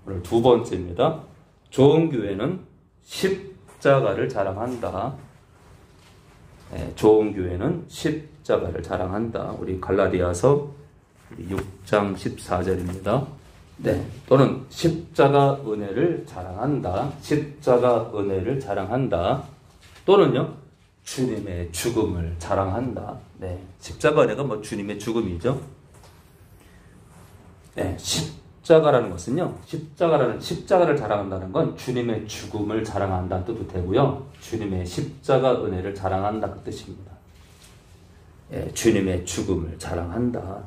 오늘 두 번째입니다. 좋은 교회는 십자가를 자랑한다. 좋은 교회는 십자가를 자랑한다. 우리 갈라디아서 6장 14절입니다. 또는 십자가 은혜를 자랑한다. 십자가 은혜를 자랑한다. 또는요, 주님의 죽음을 자랑한다. 십자가 은혜가 뭐 주님의 죽음이죠. 십자가라는 것은요, 십자가를 자랑한다는 건 주님의 죽음을 자랑한다는 뜻도 되고요, 주님의 십자가 은혜를 자랑한다 그 뜻입니다. 주님의 죽음을 자랑한다.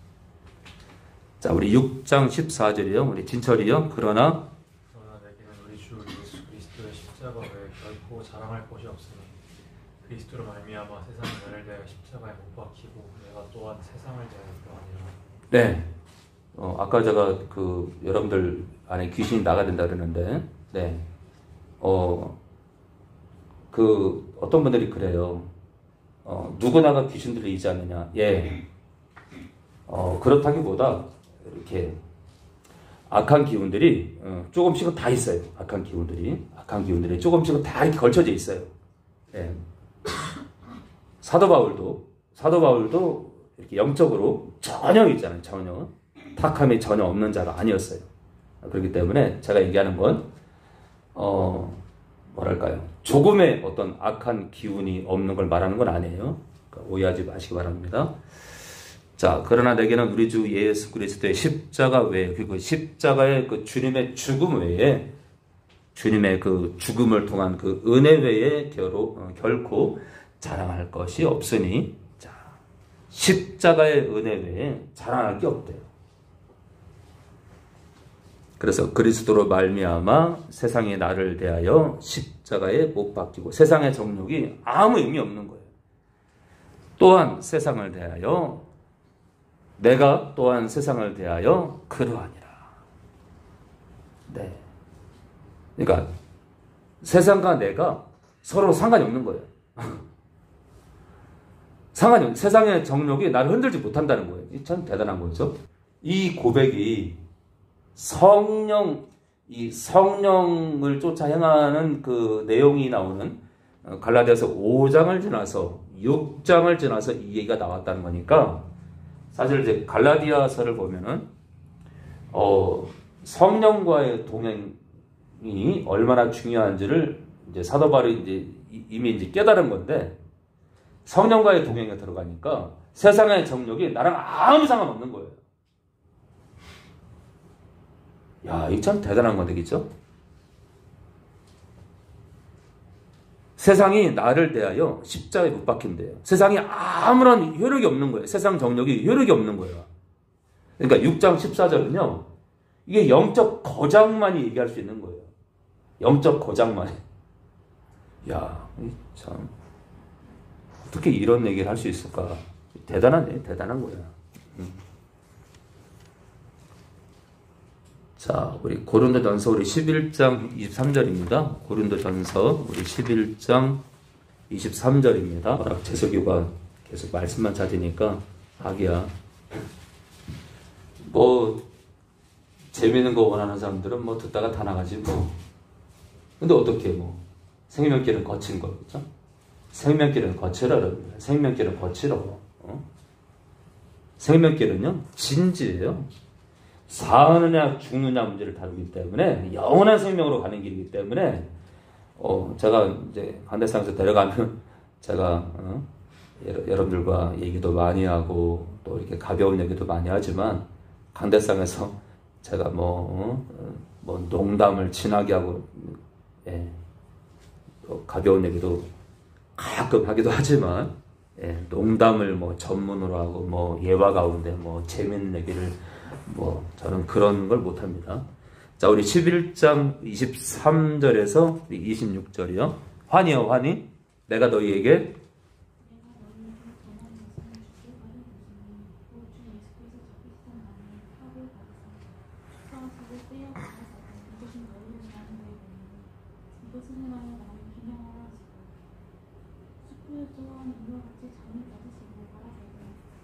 자, 우리 6장 14절이요. 우리 진철이요. 그러나 내게는 우리 주 예수 그리스도의 십자가 외에 결코 자랑할 것이 없으니 그리스도로 말미암아 세상이 나를 대하여 십자가에 못 박히고 내가 또한 세상을 대하여 그러하니라. 아까 제가 여러분들 안에 귀신이 나가야 된다 그러는데, 어떤 분들이 그래요. 누구나가 귀신 들리지 않느냐. 그렇다기보다 이렇게 악한 기운들이 조금씩은 다 있어요. 악한 기운들이 조금씩은 다 이렇게 걸쳐져 있어요. 사도 바울도 이렇게 영적으로 전혀 있잖아요. 전혀 탁함이 전혀 없는 자가 아니었어요. 그렇기 때문에 제가 얘기하는 건 뭐랄까요, 조금의 어떤 악한 기운이 없는 걸 말하는 건 아니에요. 그러니까 오해하지 마시기 바랍니다. 자, 그러나 내게는 우리 주 예수 그리스도의 십자가 외에, 그리고 십자가의 그 주님의 죽음 외에, 주님의 그 죽음을 통한 그 은혜 외에 결코 자랑할 것이 없으니, 자, 십자가의 은혜 외에 자랑할 게 없대요. 그래서 그리스도로 말미암아 세상이 나를 대하여 십자가에 못 박히고, 세상의 정욕이 아무 의미 없는 거예요. 또한 세상을 대하여, 내가 또한 세상을 대하여 그러하니라. 그러니까 세상과 내가 서로 상관이 없는 거예요. 세상의 정욕이 나를 흔들지 못한다는 거예요. 참 대단한 거죠. 이 고백이 성령을 쫓아 행하는 그 내용이 나오는 갈라디아서 5장을 지나서 6장을 지나서 이 얘기가 나왔다는 거니까, 사실 이제 갈라디아서를 보면은 성령과의 동행이 얼마나 중요한지를 이제 사도 바울이 이미 깨달은 건데, 성령과의 동행에 들어가니까 세상의 정욕이 나랑 아무 상관없는 거예요. 야, 이거 참 대단한 건데, 그죠? 세상이 나를 대하여 십자가에 못 박힌대요. 세상이 아무런 효력이 없는 거예요. 세상 정욕이 효력이 없는 거예요. 그러니까 6장 14절은요, 이게 영적 거장만이 얘기할 수 있는 거예요. 영적 거장만이. 야, 참, 어떻게 이런 얘기를 할 수 있을까? 대단한 거야. 자, 우리 고린도전서 우리 11장 23절입니다. 고린도전서 우리 11장 23절입니다. 재석이가 계속 말씀만 찾으니까 하기야. 재미있는 거 원하는 사람들은 듣다가 다 나가지 근데 어떻게 생명길은 거친 거, 그죠? 생명길은 거칠어, 여러분. 생명길은 거칠어. 생명길은요, 진지해요. 사느냐 죽느냐 문제를 다루기 때문에, 영원한 생명으로 가는 길이기 때문에, 제가 이제 간대상에서 데려가면 제가 여러분들과 얘기도 많이 하고 또 이렇게 가벼운 얘기도 많이 하지만, 간대상에서 제가 농담을 진하게 하고, 가벼운 얘기도 가끔 하기도 하지만, 농담을 전문으로 하고 예화 가운데 재밌는 얘기를 저는 그런 걸 못합니다. 자, 우리 11장 23절에서 26절이요. 환희여 환희, 내가 너희에게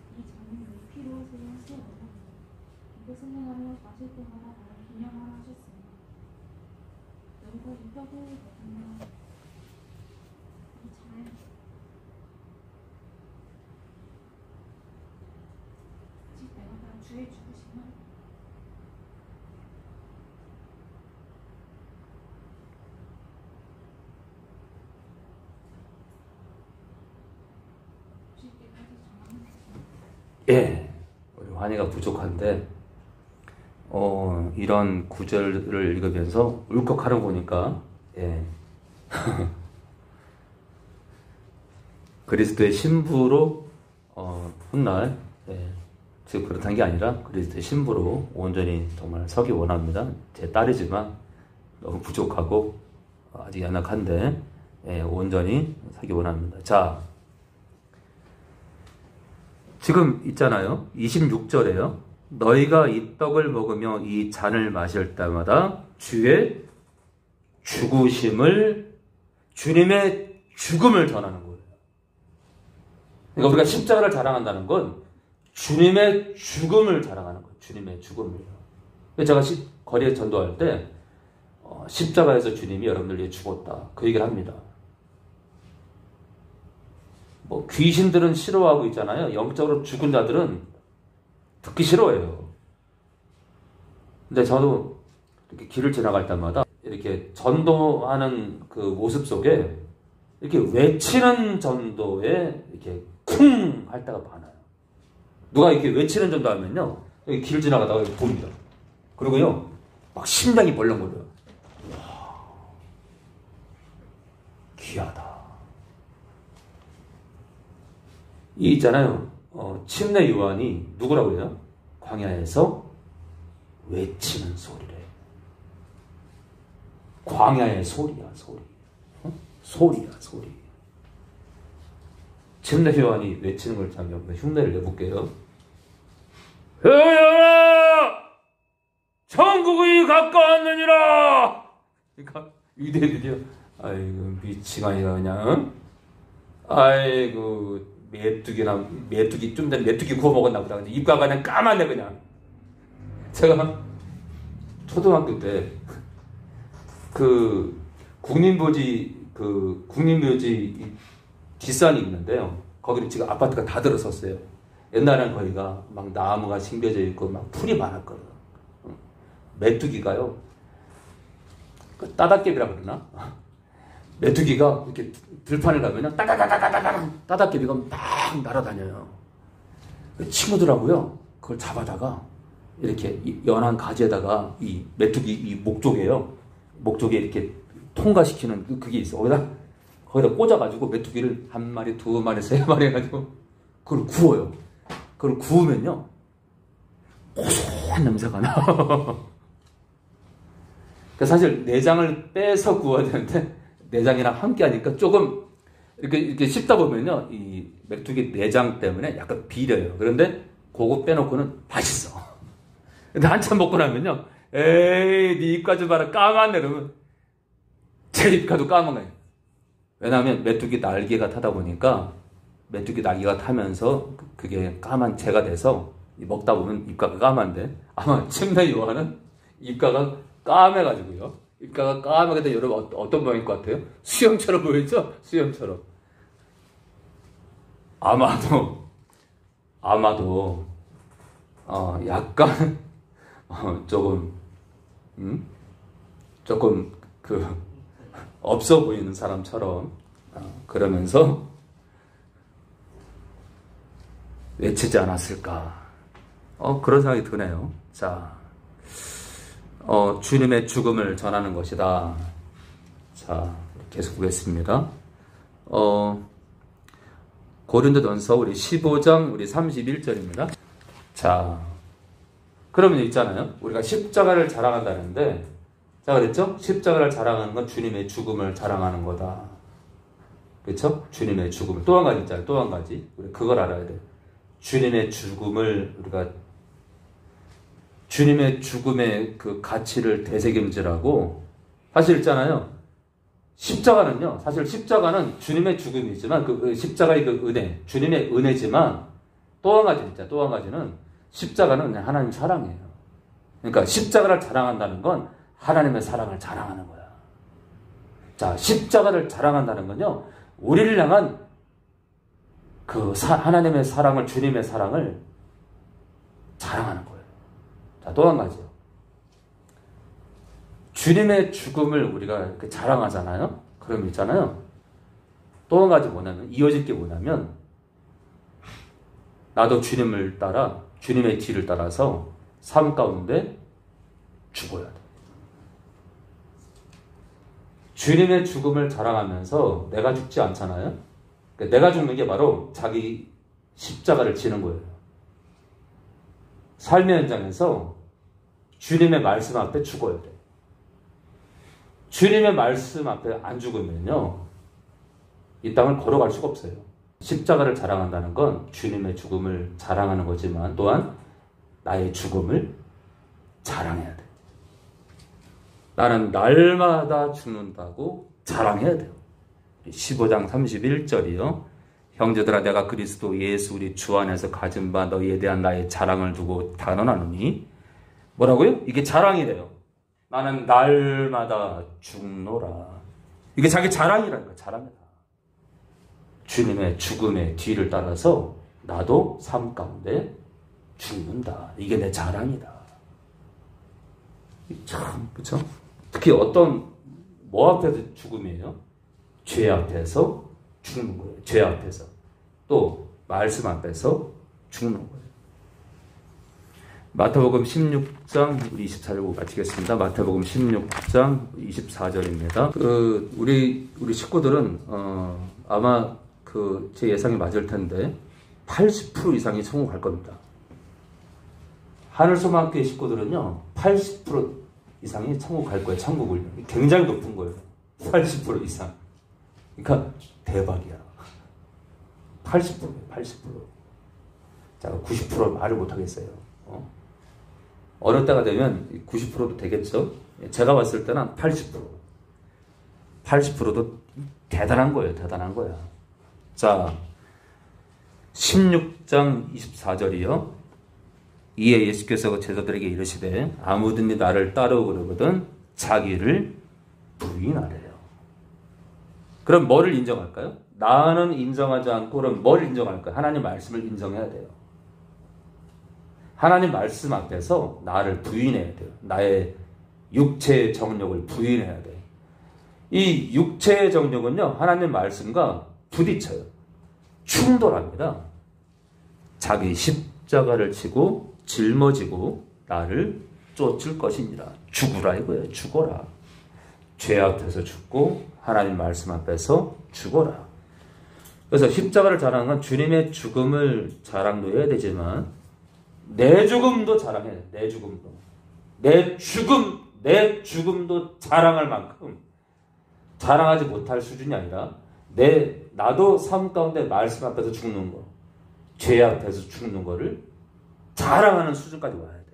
승리하며 마실 때마다 나를 기념하라 하셨으니 예, 우리 환희가 부족한데 이런 구절을 읽으면서 울컥하는 거 보니까 예. 그리스도의 신부로 훗날 예. 즉 그렇다는 게 아니라 그리스도의 신부로 온전히 정말 서기 원합니다. 제 딸이지만 너무 부족하고 아직 연약한데 예, 온전히 서기 원합니다. 자, 지금 있잖아요. 26절에요. 너희가 이 떡을 먹으며 이 잔을 마실 때마다 주의 죽으심을, 주님의 죽음을 전하는 거예요. 그러니까 우리가 십자가를 자랑한다는 건 주님의 죽음을 자랑하는 거예요. 주님의 죽음을요. 제가 거리에 전도할 때 십자가에서 주님이 여러분들 위해 죽었다. 그 얘기를 합니다. 뭐 귀신들은 싫어하고 있잖아요. 영적으로 죽은 자들은 듣기 싫어해요. 근데 저도 이렇게 길을 지나갈 때마다 이렇게 전도하는 그 모습 속에 이렇게 외치는 전도에 이렇게 쿵 할 때가 많아요. 누가 이렇게 외치는 전도 하면요, 여기 길 지나가다가 이렇게 봅니다. 그리고요, 막 심장이 벌렁거려요. 와, 귀하다. 이 있잖아요. 침례 요한이 누구라고 해요? 광야에서 외치는 소리래. 광야의 소리야, 소리. 소리야, 소리. 침례 요한이 외치는 걸 잠깐 흉내를 내볼게요. 여여라! 천국이 가까웠느니라! 그러니까 유대인들이요. 아이고 미치가니가 그냥 아이고 메뚜기 좀 전에 메뚜기 구워 먹었나 보다. 입가가 그냥 까만해 그냥. 제가 초등학교 때 그 국민묘지 뒷산이 있는데요. 거기는 지금 아파트가 다 들어섰어요. 옛날에는 거기가 막 나무가 심겨져 있고 막 풀이 많았거든. 메뚜기가요. 그 따닥개비라고 그러나? 메뚜기가 이렇게 들판을 가면요. 따다다다다다다 따닥개비가 막 날아다녀요. 친구들하고요. 그걸 잡아다가 이렇게 연한 가지에다가 이 메뚜기 이 목쪽에 이렇게 통과시키는 그게 있어. 거기다 꽂아가지고 메뚜기를 한 마리, 두 마리, 세 마리 해가지고 그걸 구워요. 그걸 구우면요. 고소한 냄새가 나. 사실 내장을 빼서 구워야 되는데 내장이랑 함께 하니까 조금 이렇게 씹다 보면요. 이 메뚜기 내장 때문에 약간 비려요. 그런데 그거 빼놓고는 맛있어. 근데 한참 먹고 나면요. 에이, 네 입가지 봐라. 까맣네. 그러면 제 입가도 까만 거예요. 왜냐하면 메뚜기 날개가 타다 보니까 메뚜기 날개가 타면서 그게 까만 재가 돼서 먹다 보면 입가가 까만데 아마 침례 요한은 입가가 까매가지고요. 입가가 까맣게 돼. 여러분 어떤 모양일 것 같아요? 수염처럼 보이죠? 수염처럼. 아마도 약간 조금 없어 보이는 사람처럼 그러면서 외치지 않았을까? 그런 생각이 드네요. 자, 주님의 죽음을 전하는 것이다. 자, 계속 보겠습니다. 고린도전서 우리 15장 우리 31절입니다. 자, 그러면 있잖아요. 우리가 십자가를 자랑한다는데, 자, 그랬죠? 십자가를 자랑하는 건 주님의 죽음을 자랑하는 거다. 그렇죠? 주님의 죽음을. 또 한 가지 있잖아요. 또 한 가지. 우리 그걸 알아야 돼. 주님의 죽음을 우리가 주님의 죽음의 그 가치를 되새김질하고, 사실 있잖아요. 십자가는요. 사실 십자가는 주님의 죽음이지만 그 십자가의 그 은혜, 주님의 은혜지만 또 한 가지 있잖아요. 또 한 가지는 십자가는 그냥 하나님 사랑이에요. 그러니까 십자가를 자랑한다는 건 하나님의 사랑을 자랑하는 거야. 자, 십자가를 자랑한다는 건요, 우리를 향한 그 하나님의 사랑을, 주님의 사랑을 자랑하는 거예요. 자, 또 한 가지요. 주님의 죽음을 우리가 이렇게 자랑하잖아요. 그럼 있잖아요. 또 한 가지 뭐냐면, 이어질 게 뭐냐면, 나도 주님을 따라, 주님의 뒤를 따라서 삶 가운데 죽어야 돼. 주님의 죽음을 자랑하면서 내가 죽지 않잖아요. 그러니까 내가 죽는 게 바로 자기 십자가를 지는 거예요. 삶의 현장에서 주님의 말씀 앞에 죽어야 돼. 주님의 말씀 앞에 안 죽으면요, 이 땅을 걸어갈 수가 없어요. 십자가를 자랑한다는 건 주님의 죽음을 자랑하는 거지만 또한 나의 죽음을 자랑해야 돼. 나는 날마다 죽는다고 자랑해야 돼요. 15장 31절이요. 형제들아, 내가 그리스도 예수 우리 주 안에서 가진 바 너희에 대한 나의 자랑을 두고 단언하노니, 뭐라고요? 이게 자랑이래요. 나는 날마다 죽노라. 이게 자기 자랑이라는 거야. 자랑이다. 주님의 죽음의 뒤를 따라서 나도 삶 가운데 죽는다. 이게 내 자랑이다. 참, 그쵸? 특히 뭐 앞에서 죽음이에요? 죄 앞에서 죽는 거예요. 죄 앞에서. 또 말씀 앞에서 죽는 거예요. 마태복음 16장, 우리 24절 마치겠습니다. 마태복음 16장 24절입니다. 우리 식구들은 아마 제 예상이 맞을 텐데 80% 이상이 천국 갈 겁니다. 하늘소망학교의 식구들은요, 80% 이상이 천국 갈 거예요. 천국을. 굉장히 높은 거예요. 80% 이상. 그러니까 대박이야. 80%. 자, 90% 말을 못 하겠어요. 어느 때가 되면 90%도 되겠죠. 제가 봤을 때는 80%. 80%도 대단한 거예요. 대단한 거야. 자, 16장 24절이요. 이에 예수께서 제자들에게 이르시되 아무든지 나를 따르거든 자기를 부인하래요. 그럼 뭐를 인정할까요? 나는 인정하지 않고 그럼 뭘 인정할까요? 하나님 말씀을 인정해야 돼요. 하나님 말씀 앞에서 나를 부인해야 돼요. 나의 육체의 정욕을 부인해야 돼. 이 육체의 정욕은요, 하나님 말씀과 부딪혀요. 충돌합니다. 자기 십자가를 지고 짊어지고 나를 쫓을 것이니라. 죽으라 이거예요. 죽어라. 죄 앞에서 죽고 하나님 말씀 앞에서 죽어라. 그래서 십자가를 자랑하는 건 주님의 죽음을 자랑도 해야 되지만 내 죽음도 자랑해야 돼. 내 죽음도. 내 죽음도 자랑할 만큼 자랑하지 못할 수준이 아니라 나도 삶 가운데 말씀 앞에서 죽는 거, 죄 앞에서 죽는 거를 자랑하는 수준까지 와야 돼요.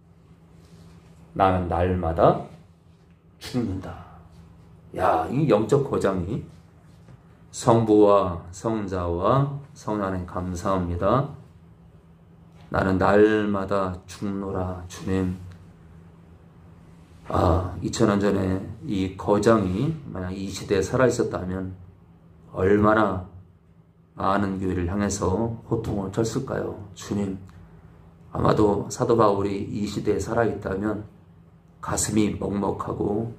나는 날마다 죽는다. 야, 이 영적 고장이 성부와 성자와 성하나님 감사합니다. 나는 날마다 죽노라. 주님, 2000년 전에 이 거장이 만약 이 시대에 살아있었다면 얼마나 많은 교회를 향해서 호통을 쳤을까요? 주님, 아마도 사도 바울이 이 시대에 살아있다면 가슴이 먹먹하고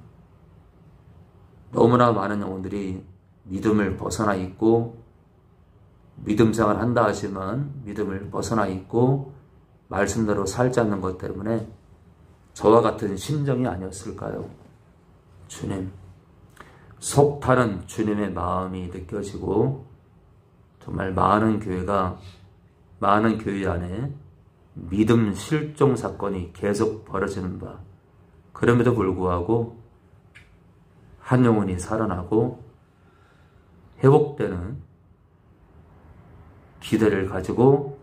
너무나 많은 영혼들이 믿음을 벗어나 있고 믿음 생활 한다 하지만 믿음을 벗어나 있고 말씀대로 살지 않는 것 때문에 저와 같은 심정이 아니었을까요? 주님, 속타는 주님의 마음이 느껴지고 정말 많은 교회 안에 믿음 실종 사건이 계속 벌어지는 바, 그럼에도 불구하고 한 영혼이 살아나고 회복되는 기대를 가지고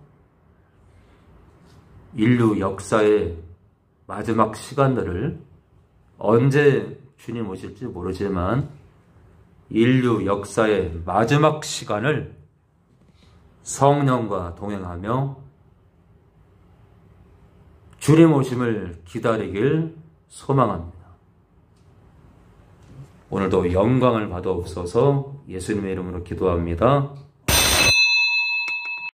인류 역사의 마지막 시간들을, 언제 주님 오실지 모르지만 인류 역사의 마지막 시간을 성령과 동행하며 주님 오심을 기다리길 소망합니다. 오늘도 영광을 받아옵소서. 예수님의 이름으로 기도합니다.